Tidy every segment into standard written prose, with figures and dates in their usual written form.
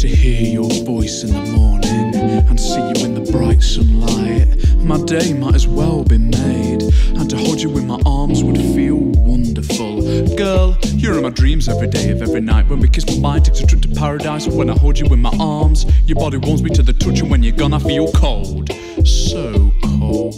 to hear your voice in the morning and see you in the bright sunlight. My day might as well be made, and to hold you in my arms would feel wonderful. Girl, you're in my dreams every day of every night. When we kiss, my mind takes a trip to paradise. When I hold you in my arms, your body warms me to the touch, and when you're gone I feel cold, so cold.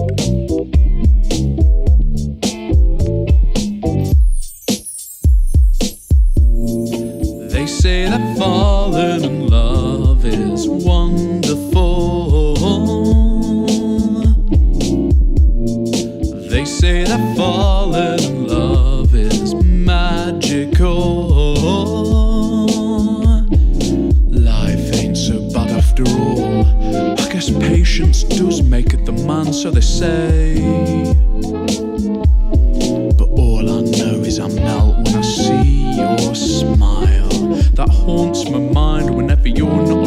They say that falling in love is wonderful. They say that falling in love is magical. Life ain't so bad after all. I guess patience does make it the man, so they say. But all I know is I melt when I see your smile. That haunts my mind whenever you're not